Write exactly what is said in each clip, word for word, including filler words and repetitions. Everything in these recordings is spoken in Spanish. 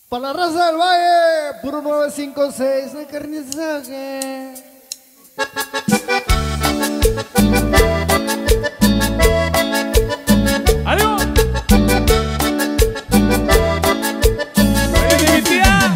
Para la raza del valle, puro nueve cinco seis, de carnizaje. ¡Adiós! ¡Oye, mi tía!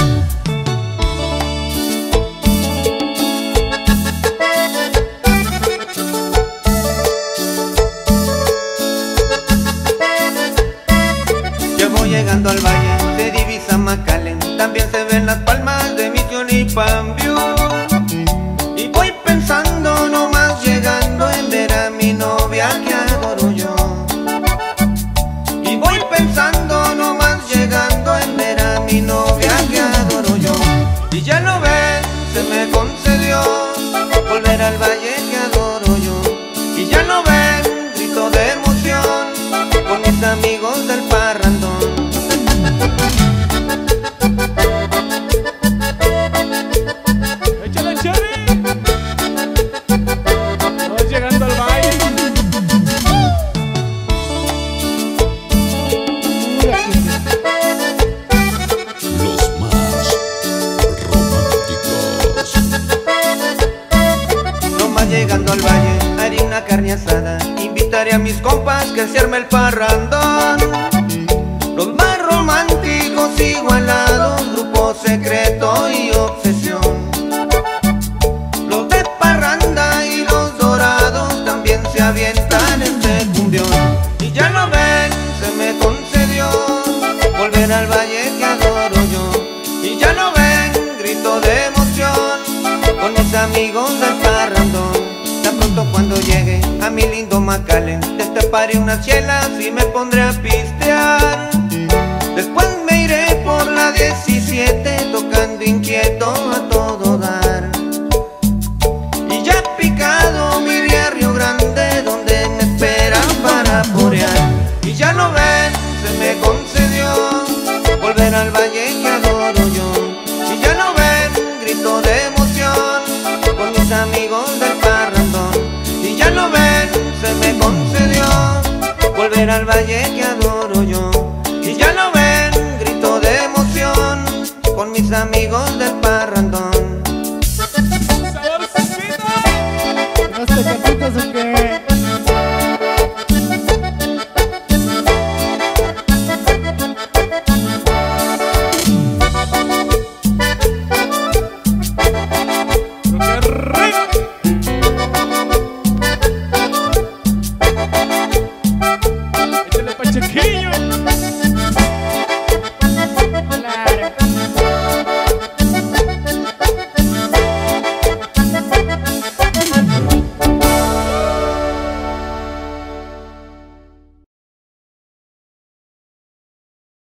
Yo voy llegando al valle, se divisa McAllen, también se ven las palmas de Misión y Pambiú. Y voy pensando nomás llegando en ver a mi novia que adoro yo. Y voy pensando nomás llegando en ver a mi novia que adoro yo. Y ya lo ven, se me concedió volver al valle que adoro yo. Y ya lo ven, grito de emoción con mis amigos del parrandón. ¡Échale, Chevy! Vamos llegando al baile. Los más románticos. Nomás llegando al valle, haré una carne asada. Invitaré a mis compas que se arme el parrandón. Los más románticos igualados, grupo secreto y obsesión. Los de parranda y los dorados también se avientan este cumbión. Y ya lo ven, se me concedió volver al valle que adoro yo. Y ya lo ven, grito de emoción con mis amigos del parrandón. Tan pronto cuando llegue a mi lindo McAllen, destaparé unas chelas y me pondré a pistear. Después me iré por la diecisiete tocando inquieto a todo dar. Y ya picado me iré a Río Grande donde me esperan para porear. Y ya lo ven, se me concedió volver al valle que adoro yo. Y ya lo ven, grito de emoción con mis amigos del parrandón. Y ya lo ven, se me concedió volver al valle que adoro yo. Y ya lo ven, grito de emoción con mis amigos del